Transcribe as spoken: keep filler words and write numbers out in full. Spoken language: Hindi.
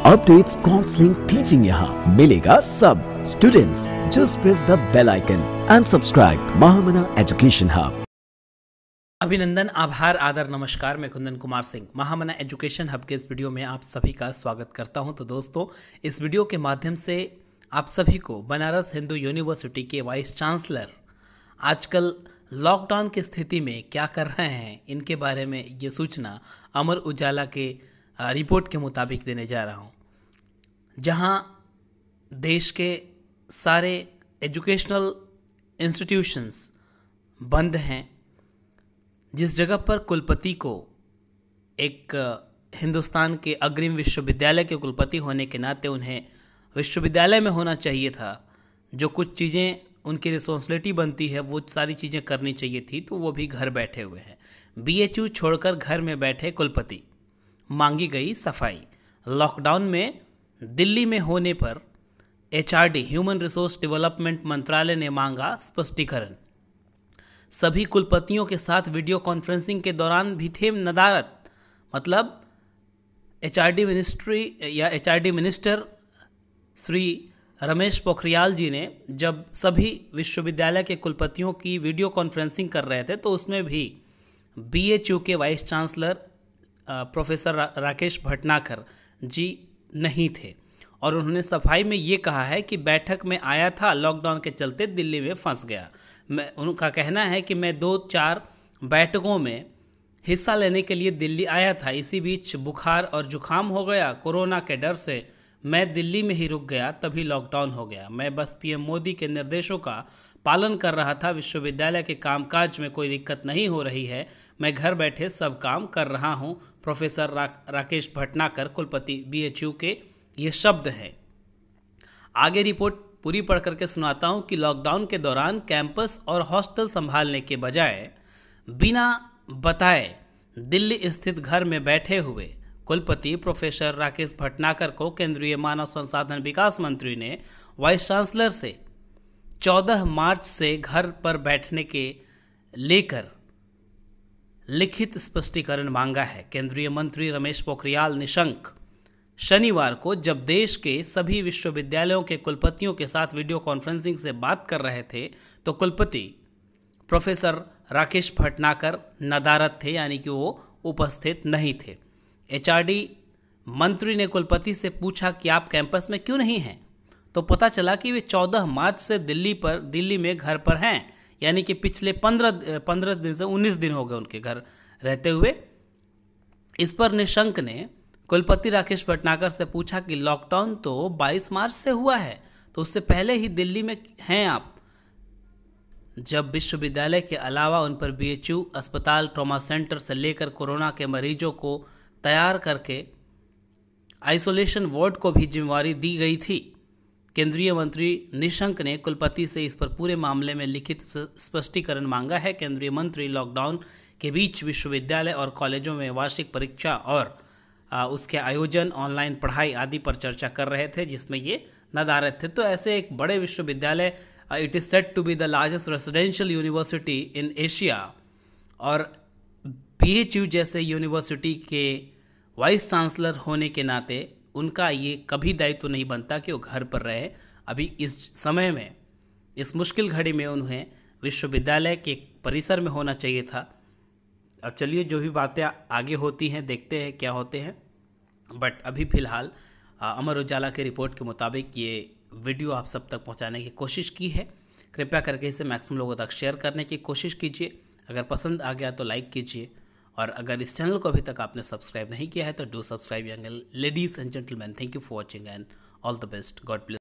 अपडेट्स, काउंसलिंग, टीचिंग यहाँ मिलेगा सब। Students just press the bell icon and subscribe Mahamana education hub. अभिनंदन, आभार, आदर, नमस्कार। मैं कुंदन कुमार सिंह महामना एजुकेशन हब के इस वीडियो में आप सभी का स्वागत करता हूं। तो दोस्तों, इस वीडियो के माध्यम से आप सभी को बनारस हिंदू यूनिवर्सिटी के वाइस चांसलर आजकल लॉकडाउन की स्थिति में क्या कर रहे हैं, इनके बारे में ये सूचना अमर उजाला के रिपोर्ट के मुताबिक देने जा रहा हूं। जहां देश के सारे एजुकेशनल इंस्टीट्यूशंस बंद हैं, जिस जगह पर कुलपति को एक हिंदुस्तान के अग्रिम विश्वविद्यालय के कुलपति होने के नाते उन्हें विश्वविद्यालय में होना चाहिए था, जो कुछ चीज़ें उनकी रिस्पॉन्सिबिलिटी बनती है वो सारी चीज़ें करनी चाहिए थी, तो वो भी घर बैठे हुए हैं। बीएचयू छोड़कर घर में बैठे कुलपति, मांगी गई सफाई। लॉकडाउन में दिल्ली में होने पर एचआरडी ह्यूमन रिसोर्स डेवलपमेंट मंत्रालय ने मांगा स्पष्टीकरण। सभी कुलपतियों के साथ वीडियो कॉन्फ्रेंसिंग के दौरान भी थे नदारत। मतलब एचआरडी मिनिस्ट्री या एचआरडी मिनिस्टर श्री रमेश पोखरियाल जी ने जब सभी विश्वविद्यालय के कुलपतियों की वीडियो कॉन्फ्रेंसिंग कर रहे थे, तो उसमें भी बीएचयू के वाइस चांसलर प्रोफेसर रा, राकेश भटनागर जी नहीं थे। और उन्होंने सफाई में ये कहा है कि बैठक में आया था, लॉकडाउन के चलते दिल्ली में फंस गया। मैं उनका कहना है कि मैं दो चार बैठकों में हिस्सा लेने के लिए दिल्ली आया था, इसी बीच बुखार और जुखाम हो गया। कोरोना के डर से मैं दिल्ली में ही रुक गया, तभी लॉकडाउन हो गया। मैं बस पीएम मोदी के निर्देशों का पालन कर रहा था। विश्वविद्यालय के कामकाज में कोई दिक्कत नहीं हो रही है, मैं घर बैठे सब काम कर रहा हूं। प्रोफेसर रा, राकेश भटनागर, कुलपति बीएचयू के ये शब्द हैं। आगे रिपोर्ट पूरी पढ़ करके सुनाता हूं कि लॉकडाउन के दौरान कैंपस और हॉस्टल संभालने के बजाय बिना बताए दिल्ली स्थित घर में बैठे हुए कुलपति प्रोफेसर राकेश भटनागर को केंद्रीय मानव संसाधन विकास मंत्री ने वाइस चांसलर से चौदह मार्च से घर पर बैठने के लेकर लिखित स्पष्टीकरण मांगा है। केंद्रीय मंत्री रमेश पोखरियाल निशंक शनिवार को जब देश के सभी विश्वविद्यालयों के कुलपतियों के साथ वीडियो कॉन्फ्रेंसिंग से बात कर रहे थे, तो कुलपति प्रोफेसर राकेश भटनागर नदारत थे, यानी कि वो उपस्थित नहीं थे। एचआरडी मंत्री ने कुलपति से पूछा कि आप कैंपस में क्यों नहीं हैं, तो पता चला कि वे चौदह मार्च से दिल्ली पर दिल्ली में घर पर हैं, यानी कि पिछले पंद्रह पंद्रह दिन से उन्नीस दिन हो गए उनके घर रहते हुए। इस पर निशंक ने कुलपति राकेश भटनागर से पूछा कि लॉकडाउन तो बाईस मार्च से हुआ है, तो उससे पहले ही दिल्ली में हैं आप, जब विश्वविद्यालय के अलावा उन पर बीएचयू अस्पताल, ट्रॉमा सेंटर से लेकर कोरोना के मरीजों को तैयार करके आइसोलेशन वार्ड को भी जिम्मेवारी दी गई थी। केंद्रीय मंत्री निशंक ने कुलपति से इस पर पूरे मामले में लिखित स्पष्टीकरण मांगा है। केंद्रीय मंत्री लॉकडाउन के बीच विश्वविद्यालय और कॉलेजों में वार्षिक परीक्षा और आ, उसके आयोजन, ऑनलाइन पढ़ाई आदि पर चर्चा कर रहे थे, जिसमें ये नदारत थे। तो ऐसे एक बड़े विश्वविद्यालय, it is said to be the largest residential university in Asia, और बीएचयू जैसे यूनिवर्सिटी के वाइस चांसलर होने के नाते उनका ये कभी दायित्व नहीं बनता कि वो घर पर रहे। अभी इस समय में, इस मुश्किल घड़ी में उन्हें विश्वविद्यालय के परिसर में होना चाहिए था। अब चलिए, जो भी बातें आगे होती हैं देखते हैं क्या होते हैं। बट अभी फ़िलहाल अमर उजाला के रिपोर्ट के मुताबिक ये वीडियो आप सब तक पहुंचाने की कोशिश की है। कृपया करके इसे मैक्सिमम लोगों तक शेयर करने की कोशिश कीजिए। अगर पसंद आ गया तो लाइक कीजिए, और अगर इस चैनल को अभी तक आपने सब्सक्राइब नहीं किया है तो do subscribe. Young ladies and gentleman, thank you for watching and all the best. God bless.